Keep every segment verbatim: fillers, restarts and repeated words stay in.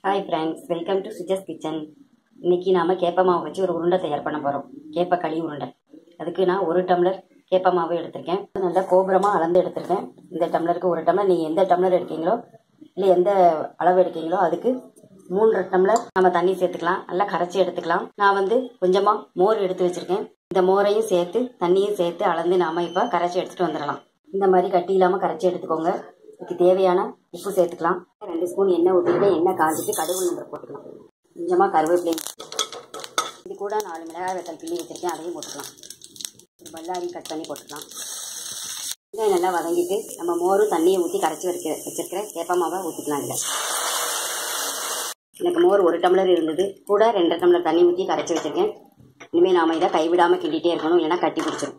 Hi friends, welcome to Suja's kitchen. இன்றைக்கி நாம் கேப்ப மாவு வச்சு ஒரு உருண்டை தயார் பண்ண போகிறோம். கேப்ப களி உருண்டை. அதுக்கு நான் ஒரு டம்ளர் கேப்ப மாவு எடுத்திருக்கேன். நல்லா கோபுரமாக அளந்து எடுத்திருக்கேன். இந்த டம்ளருக்கு ஒரு டம்ளர், நீங்கள் எந்த டம்ளர் எடுக்கீங்களோ இல்லை எந்த அளவு எடுக்கீங்களோ அதுக்கு மூன்று டம்ளர் நம்ம தண்ணி சேர்த்துக்கலாம். நல்லா கரைச்சி எடுத்துக்கலாம். நான் வந்து கொஞ்சமாக மோர் எடுத்து வச்சுருக்கேன். இந்த மோரையும் சேர்த்து தண்ணியும் சேர்த்து அளந்து நாம் இப்போ கரைச்சி எடுத்துகிட்டு வந்துடலாம். இந்த மாதிரி கட்டி இல்லாமல் கரைச்சி எடுத்துக்கோங்க. இதுக்கு தேவையான உப்பு சேர்த்துக்கலாம். ரெண்டு ஸ்பூன் எண்ணெய் ஊற்றிட்டு எண்ணெய் காஞ்சிட்டு கடுகு உளுந்து போட்டுக்கலாம். கொஞ்சமாக கருவேப்பிலை, இது கூட நாலு மிளகாய் வெத்தல் கிள்ளி வச்சுருக்கேன், அதையும் போட்டுக்கலாம். ஒரு பல்லாரி கட் பண்ணி போட்டுக்கலாம். வெங்காயம் நல்லா வதங்கிட்டு நம்ம மோரும் தண்ணியை ஊற்றி கரைச்சி வச்சு வச்சுருக்கிற கேப்ப மாவை ஊற்றிக்கலாம். இல்லை எனக்கு மோர் ஒரு டம்ளர் இருந்தது, கூட ரெண்டு டம்ளர் தண்ணி ஊற்றி கரைச்சி வச்சுருக்கேன். இனிமேல் நாம் இதை கைவிடாமல் கிண்டிகிட்டே இருக்கணும், இல்லைன்னா கட்டி பிடிச்சிடும்.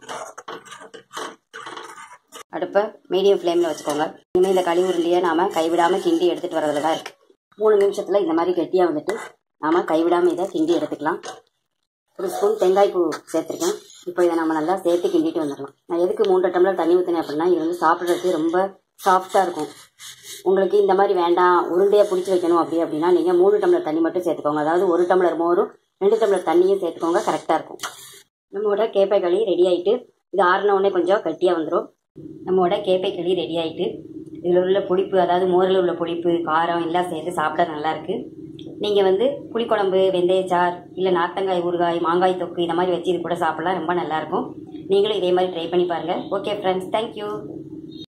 அடுப்பை மீடியம் ஃப்ளேமில் வச்சுக்கோங்க. இனிமேல் இந்த களி உருண்டையை நாம் கைவிடாமல் கிண்டி எடுத்துகிட்டு வரதுல தான் இருக்குது. மூணு நிமிஷத்தில் இந்த மாதிரி கெட்டியாக வந்துட்டு நாம் கைவிடாமல் இதை கிண்டி எடுத்துக்கலாம். ஒரு ஸ்பூன் தேங்காய் பூ சேர்த்துருக்கேன். இப்போ இதை நம்ம நல்லா சேர்த்து கிண்டிட்டு வந்துடலாம். நான் எதுக்கு மூன்று டம்ளர் தண்ணி ஊற்றினேன் அப்படின்னா, இது வந்து சாப்பிட்றதுக்கு ரொம்ப சாஃப்டாக இருக்கும். உங்களுக்கு இந்த மாதிரி வேண்டாம், உருண்டையை பிடிச்சி வைக்கணும் அப்படி அப்படின்னா நீங்கள் மூணு டம்ளர் தண்ணி மட்டும் சேர்த்துக்கோங்க. அதாவது ஒரு டம்ளர் மோரும் ரெண்டு டம்ளர் தண்ணியும் சேர்த்துக்கோங்க, கரெக்டாக இருக்கும். நம்மளோட கேப்பை களி ரெடி ஆகிட்டு, இது ஆறின உடனே கொஞ்சம் கட்டியாக வந்துடும். நம்மளோட கேப்பை களி ரெடி ஆகிட்டு, இதில் உள்ள புளிப்பு, அதாவது மோரில் உள்ள புளிப்பு காரம் எல்லாம் சேர்த்து சாப்பிட நல்லாயிருக்கு. நீங்கள் வந்து புளிக்குழம்பு, வெந்தயச்சார், இல்லை நார்த்தங்காய் ஊறுகாய், மாங்காய் தொக்கு இந்த மாதிரி வச்சு இது கூட சாப்பிடலாம், ரொம்ப நல்லாயிருக்கும். நீங்களும் இதே மாதிரி ட்ரை பண்ணி பாருங்கள். Okay friends, thank you.